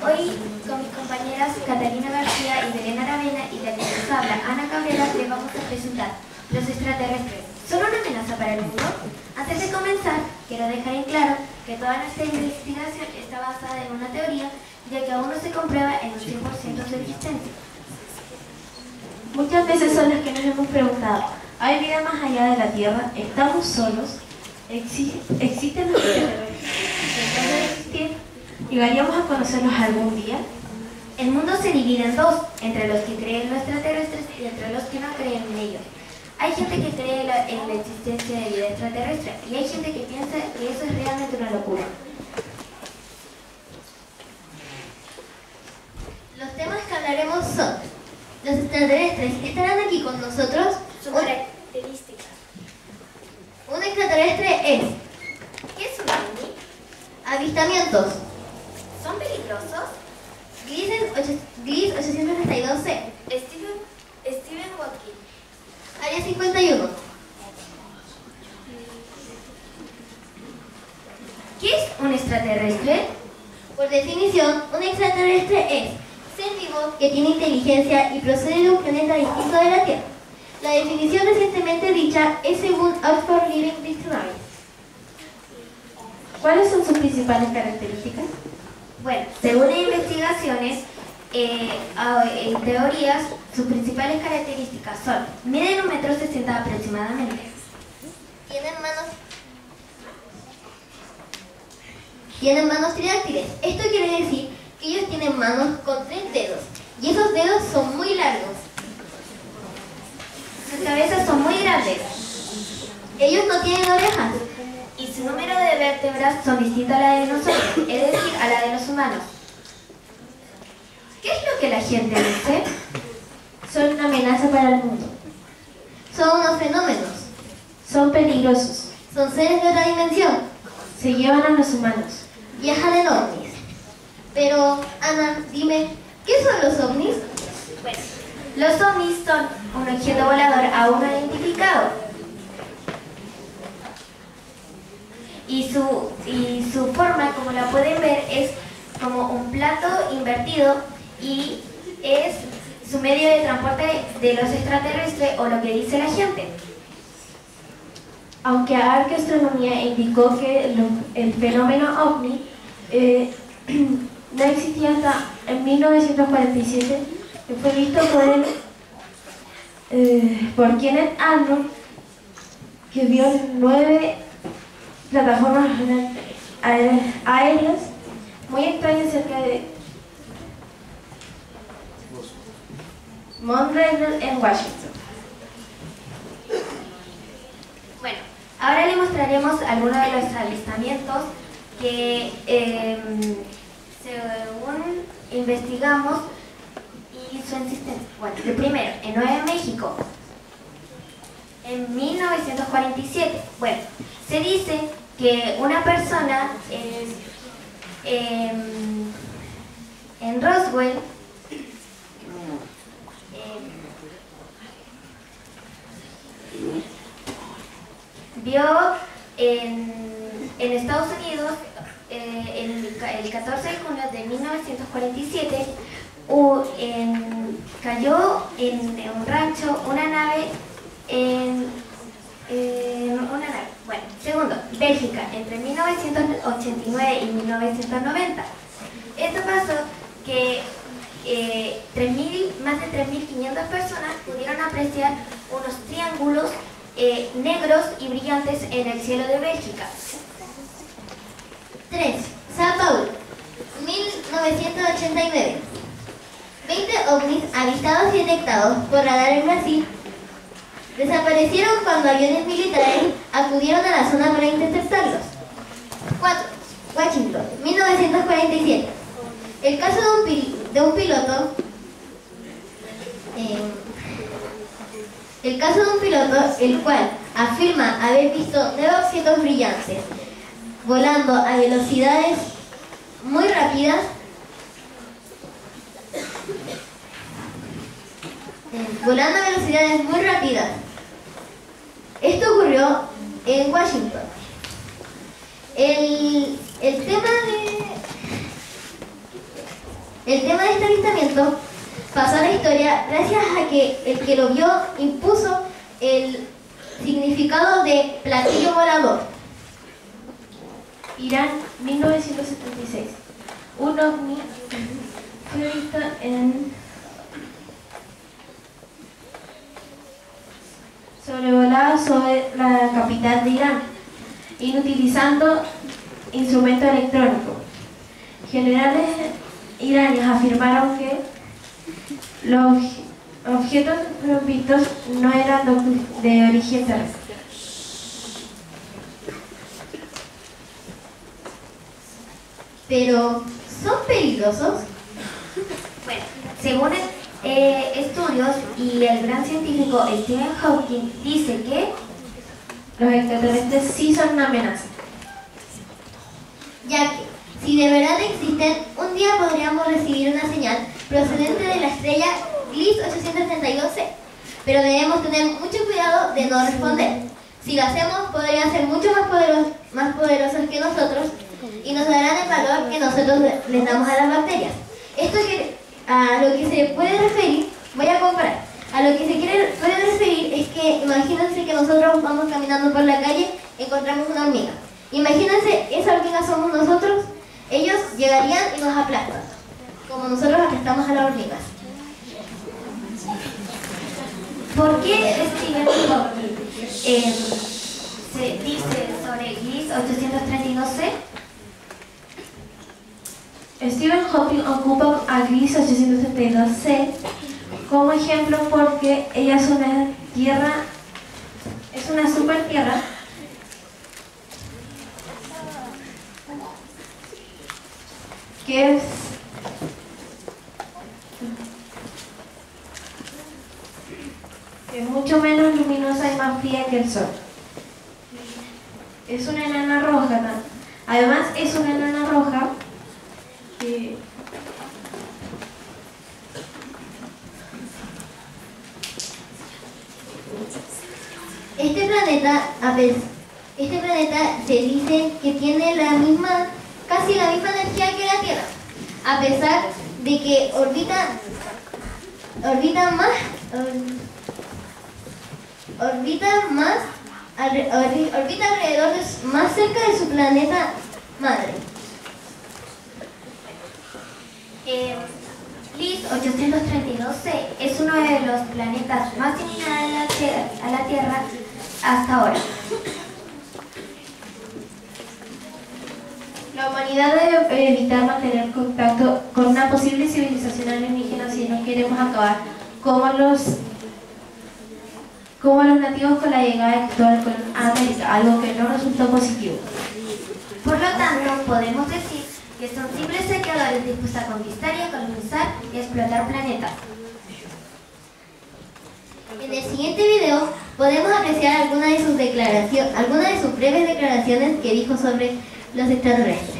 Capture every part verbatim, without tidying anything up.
Hoy con mis compañeras Catalina García y Belén Aravena y la que nos habla Ana Cabrera les vamos a presentar los extraterrestres. ¿Son una amenaza para el mundo? Antes de comenzar, quiero dejar en claro que toda nuestra investigación está basada en una teoría, ya que aún no se comprueba en un cien por ciento su existencia. Muchas veces son las que nos hemos preguntado, ¿hay vida más allá de la Tierra? ¿Estamos solos? ¿Exi- ¿Existen los extraterrestres? ¿Detrás de existir? ¿Llegaríamos a conocerlos algún día? El mundo se divide en dos, entre los que creen en los extraterrestres y entre los que no creen en ellos. Hay gente que cree en la, en la existencia de vida extraterrestre y hay gente que piensa que eso es realmente una locura. Los temas que hablaremos son: ¿los extraterrestres estarán aquí con nosotros? Sus características. Un extraterrestre es ¿Qué es un ovni? avistamientos. ¿Son peligrosos? Gliese ochocientos treinta y dos C. Stephen, Stephen Hawking. Área cincuenta y uno. ¿Qué es un extraterrestre? Por definición, un extraterrestre es ser vivo que tiene inteligencia y procede de un planeta distinto de la Tierra. La definición recientemente dicha es según Oxford Living Dictionary. ¿Cuáles son sus principales características? Bueno, según investigaciones, eh, en teorías, sus principales características son: miden un metro sesenta aproximadamente, Tienen manos Tienen manos tridáctiles. Esto quiere decir que ellos tienen manos con tres dedos y esos dedos son muy largos. sus cabezas son muy grandes Ellos no tienen orejas. y su número de vértebras son distintas a la de nosotros, es decir, a la de los humanos. ¿Qué es lo que la gente dice? Son una amenaza para el mundo. Son unos fenómenos. Son peligrosos. Son seres de otra dimensión. Se llevan a los humanos. Viajan en ovnis. Pero, Ana, dime, ¿qué son los ovnis? Bueno, los ovnis son un objeto volador aún no identificado. Y su, y su forma, como la pueden ver, es como un plato invertido y es su medio de transporte de los extraterrestres, o lo que dice la gente. Aunque Arqueastronomía indicó que lo- el fenómeno ovni eh, no existía hasta en mil novecientos cuarenta y siete, que fue visto por, el, eh, por Kenneth Arnold, que vio nueve plataformas aéreas, aéreas muy extrañas cerca de Monroe en Washington. Bueno, ahora le mostraremos algunos de los avistamientos que, eh, según investigamos, y su existencia. Bueno, el primero, en Nuevo México, en mil novecientos cuarenta y siete. Bueno, se dice que una persona eh, eh, en Roswell eh, vio en, en Estados Unidos eh, el, el catorce de junio de mil novecientos cuarenta y siete u, en, cayó en, en un rancho una nave en, en una nave. Bueno, segundo, Bélgica, entre mil novecientos ochenta y nueve y mil novecientos noventa. Esto pasó que eh, tres mil, más de tres mil quinientas personas pudieron apreciar unos triángulos eh, negros y brillantes en el cielo de Bélgica. tres. Sao Paulo, mil novecientos ochenta y nueve. veinte ovnis avistados y detectados por radar en Brasil desaparecieron cuando aviones militares acudieron a la zona para interceptarlos. cuatro. Washington, mil novecientos cuarenta y siete. El caso de un, pil de un piloto eh, El caso de un piloto el cual afirma haber visto nueve objetos brillantes volando a velocidades muy rápidas eh, volando a velocidades muy rápidas. Esto ocurrió en Washington. El, el tema de El tema de este avistamiento pasó a la historia gracias a que el que lo vio impuso el significado de platillo volador. Irán, mil novecientos setenta y seis. Un ovni fue visto en sobrevolaba sobre la capital de Irán, inutilizando instrumento electrónico. Generales iraníes afirmaron que los objetos vistos no eran de origen terrestre. Pero, ¿son peligrosos? Bueno, según eh, estudios y el gran científico Stephen Hawking dice que los extraterrestres sí son una amenaza. Ya que, si de verdad existen, un día podríamos recibir una señal procedente de la estrella Gliese ochocientos treinta y dos c, pero debemos tener mucho cuidado de no responder. Si lo hacemos, podrían ser mucho más, poderos, más poderosos que nosotros y nos darán el valor que nosotros les damos a las bacterias. Esto que, a lo que se puede referir, voy a comparar, a lo que se quiere, puede referir es que imagínense que nosotros vamos caminando por la calle y encontramos una hormiga. Imagínense, esa hormiga somos nosotros, ellos llegarían y nos aplastan, como nosotros aplastamos a las hormigas. ¿por qué Stephen Hawking eh, se dice sobre Gliese ochocientos treinta y dos c? Stephen Hawking ocupa a Gliese ochocientos treinta y dos c como ejemplo porque ella es una tierra, es una super tierra que es que es mucho menos luminosa y más fría que el Sol. Es una enana roja, ¿no? Además es una enana roja que Este planeta, a ver, este planeta se dice que tiene la misma, casi la misma energía que la Tierra, a pesar de que orbita, orbita más, or, orbita más, alre, or, orbita alrededor, de, más cerca de su planeta madre. Eh, Gliese ochocientos treinta y dos c es uno de los planetas más similares a la Tierra, a la Tierra hasta ahora. la humanidad debe evitar mantener contacto con una posible civilización alienígena si no queremos acabar como los como los nativos con la llegada actual con América, algo que no resultó positivo. Por lo tanto, podemos decir que son simples saqueadores dispuestos a conquistar y a colonizar y a explotar planetas. En el siguiente video podemos apreciar algunas de sus declaraciones, algunas de sus breves declaraciones que dijo sobre los extraterrestres.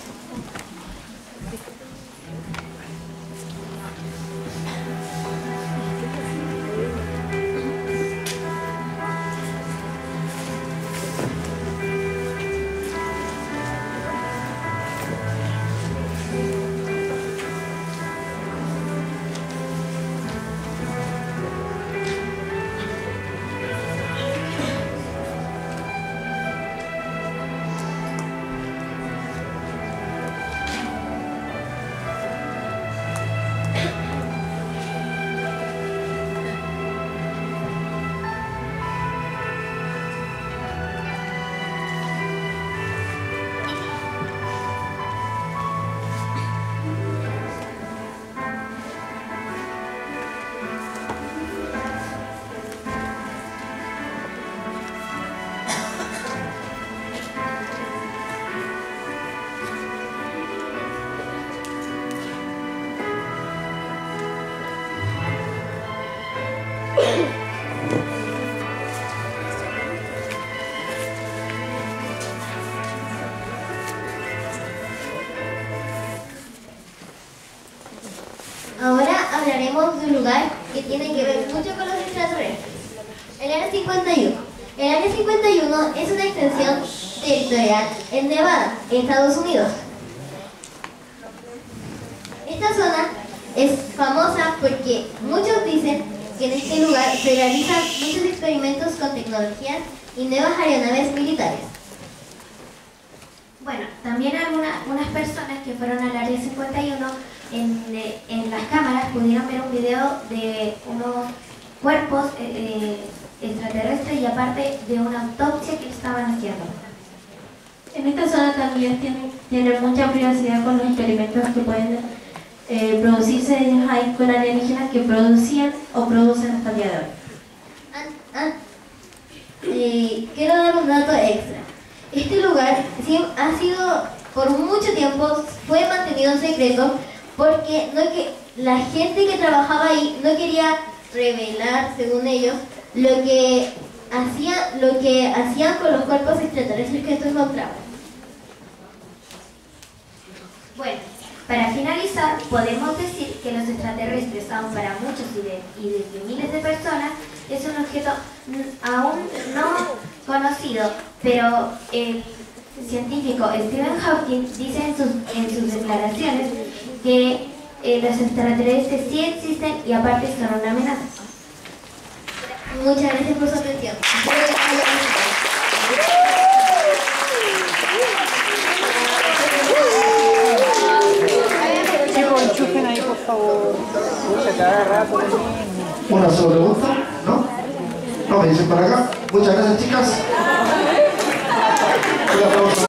Ahora hablaremos de un lugar que tiene que ver mucho con los extraterrestres. El Área cincuenta y uno. El Área cincuenta y uno es una extensión territorial en Nevada, Estados Unidos. Esta Esta zona es famosa porque muchos dicen que en este lugar se realizan muchos experimentos con tecnologías y nuevas aeronaves militares. Bueno, también algunas unas personas que fueron al área cincuenta y uno en, eh, en las cámaras pudieron ver un video de unos cuerpos eh, eh, extraterrestres y aparte de una autopsia que estaban haciendo. En esta zona también tienen, tienen mucha privacidad con los experimentos que pueden eh, producirse ahí con alienígenas que producían o producen hasta el día de hoy. Ah, ah, eh, quiero dar un dato extra. Este lugar sí, ha sido, por mucho tiempo, fue mantenido en secreto porque no que, la gente que trabajaba ahí no quería revelar, según ellos, lo que hacían, lo que hacían con los cuerpos extraterrestres que estos encontraban. Bueno, para finalizar, podemos decir que los extraterrestres, aún para muchos y, de, y desde miles de personas, es un objeto aún no conocido, pero el científico Stephen Hawking dice en sus, en sus declaraciones que eh, los extraterrestres sí existen y aparte son una amenaza. Muchas gracias por su atención. Chicos, enchufen ahí, por favor. Cada rato también. Una sola pregunta, ¿no? No, me dicen para acá. Muchas gracias, chicas. Un aplauso.